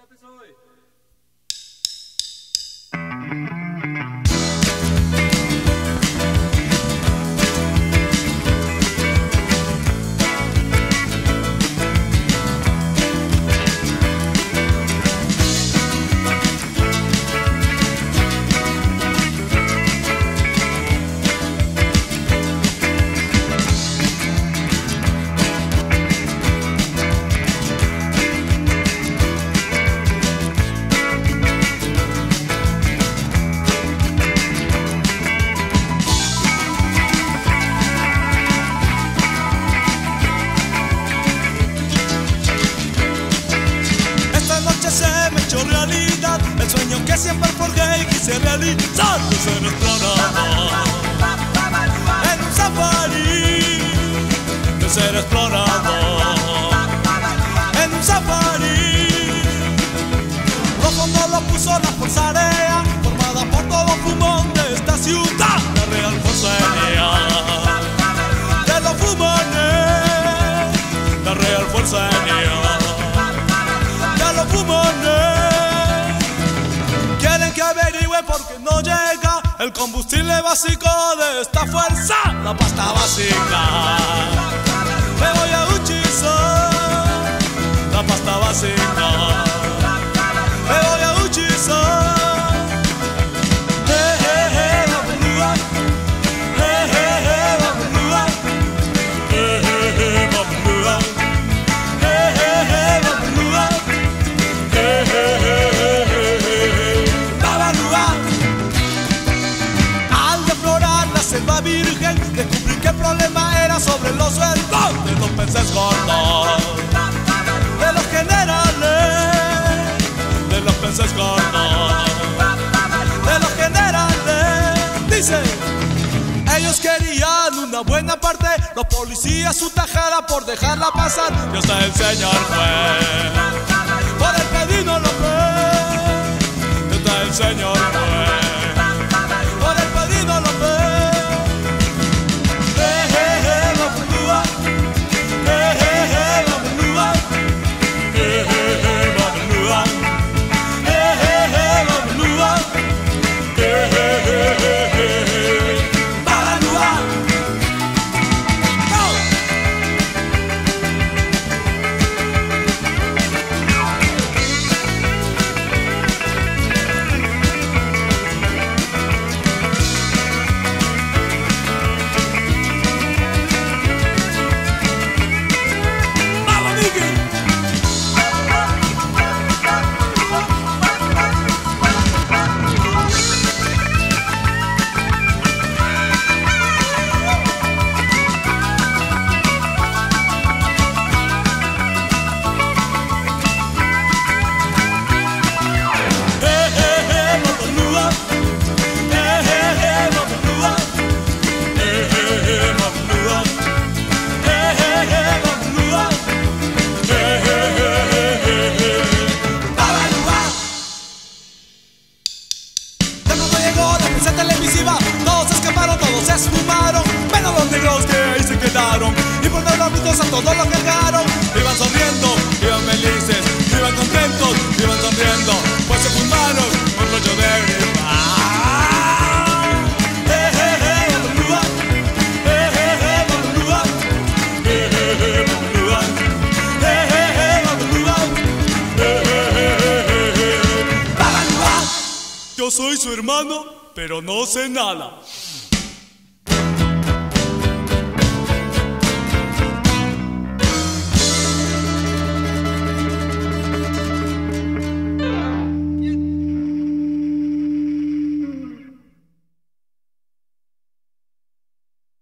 El sueño que siempre forjé y quise realizar, de ser explorador en un safari, de ser explorador en un safari. Los fondos lo puso la Fuerza Aérea, formada por todo fumón de esta ciudad, la Real Fuerza Aérea de los fumones, la Real Fuerza Aérea de los fumones. Que averigüe porque no llega el combustible básico de esta fuerza, la pasta básica. Me voy a utilizar la pasta básica. Me voy a utilizar. Virgen, descubrí que el problema era sobre los sueldos de los peces gordos, de los generales, de los peces gordos, de los generales. Dice, ellos querían una buena parte, los policías su tajada por dejarla pasar. Y hasta el señor fue, por el Pedrino López. Y hasta el señor fue, por el Pedrino López. Todos escaparon, todos se esfumaron, menos los negros que ahí se quedaron. Y por todos los brutos a todos los cargaron. Iban sonriendo, iban felices, iban contentos, iban sonriendo, pues se fumaron un rollo de gripa. Yo soy su hermano, pero no sé nada.